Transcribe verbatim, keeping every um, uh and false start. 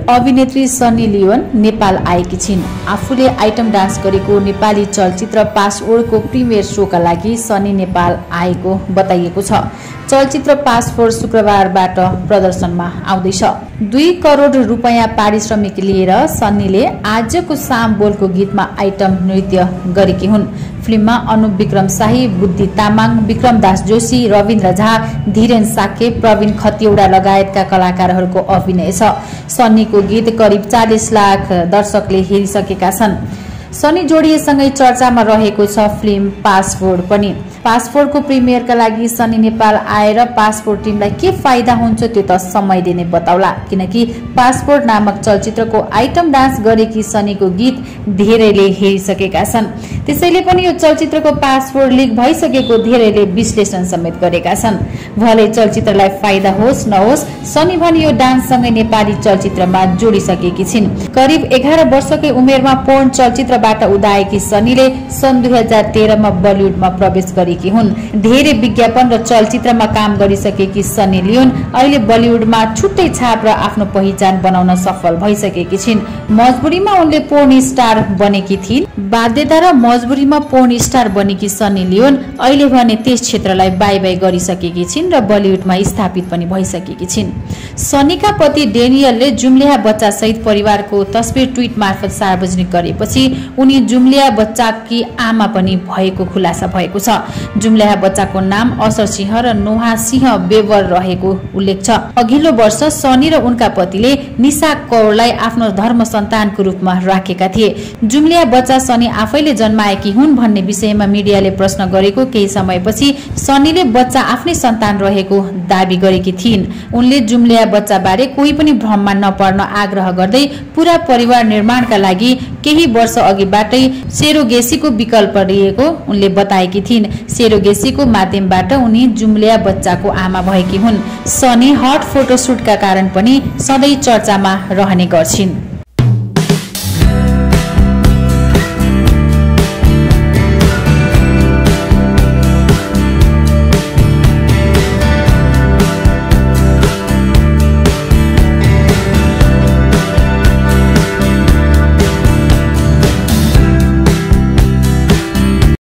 अभिनेत्री सन्नी लियोन नेपाल आएकी छिन्। आफूले आइटम डान्स गरेको नेपाली चलचित्र पासवर्डको प्रिमियर शोका लागि सन्नी नेपाल आएको बताइएको छ। चलचित्र पासपोर्ट शुक्रबारबाट प्रदर्शनमा आउँदैछ। दुई करोड रुपियाँ पारिश्रमिक लिएर सन्नीले आजको साम बोलको गीतमा आइटम नृत्य गरेकी हुन्। फिल्ममा अनुप विक्रम शाही, बुद्धि तामाङ, विक्रम दास जोशी, रविन्द्र झा, धीरेन साके, प्रवीण खतिवडा लगायतका कलाकारहरूको अभिनय छ। सन्नीको गीत करिब चालीस लाख दर्शकले हेरिसकेका छन्। सन्नी जोडिएसँगै चर्चामा रहेको छ फिल्म पासपोर्ट पनि। पासपोर्टको प्रिमियरका लागि सन्नी नेपाल आएर पासपोर्ट टिमलाई के फाइदा हुन्छ त्यो त समयले नै बताउला, किनकि पासपोर्ट नामक चलचित्रको आइटम डान्स गरेकी सन्नीको गीत धेरैले हेरिसकेका छन्। त्यसैले पनि यो चलचित्रको पासपोर्ट लिक भइसकेको धेरैले विश्लेषण समेत गरेका छन्। भले चलचित्रलाई फाइदा होस् नहोस्, सन्नी भने यो डान्ससँगै नेपाली चलचित्रमा जोडिसकेकी छिन्। करिब एघार वर्षकै उमेरमा पोर्न चलचित्रबाट उदाएकी सन्नीले सन् दुई हजार तेह्रमा बलिउडमा प्रवेश गरेकी हुन्। धेरै विज्ञापन र चलचित्रमा काम गरिसकेकी सन्नी लियोन अहिले बलिउडमा छुट्टै छाप र आफ्नो पहिचान बनाउन सफल भइसकेकी छिन्। मजबुरीमा उनले पोर्न स्टार बनेकी थिइन्। बाध्यता र मजबुरीमा पोर्न स्टार बनेकी सन्नी लियोन अहिले भने त्यस क्षेत्रलाई बाई बाई गरिसकेकी छिन् र बलिउडमा स्थापित पनि भइसकेकी छिन्। सन्नीका पति डेनियलले जुम्ल्याहा बच्चा सहित परिवारको तस्बिर ट्विट मार्फत सार्वजनिक गरेपछि उनी जुम्ल्याहा बच्चाकी आमा पनि भएको खुलासा भएको छ। जुम्ल्याहा बच्चाको नाम असर सिंह र नोहा सिंह बेवर रहेको उल्लेख छ। अघिल्लो वर्ष सन्नी र उनका पतिले निशा कौरलाई आफ्नो धर्म सन्तानको रूपमा राखेका थिए। जुम्ल्याहा बच्चा सन्नी आफैले जन्माएकी हुन् भन्ने विषयमा मिडियाले प्रश्न गरेको केही समयपछि सन्नीले बच्चा आफ्नै सन्तान रहेको दावी गरेकी थिइन्। उनले जुम्ल्याहा बच्चा बारे कोही पनि भ्रममा नपर्न आग्रह गर्दै पूरा परिवार निर्माणका लागि केही वर्ष अघिबाटै सेरोगेसीको विकल्प लिएको उनले बताएकी थिइन्। सेरोगेसीको माध्यमबाट उनी जुम्ल्याहा बच्चाको आमा भएकी हुन्। सन्नी हट फोटोसुटका कारण पनि सधैँ चर्चामा रहने गर्छिन्।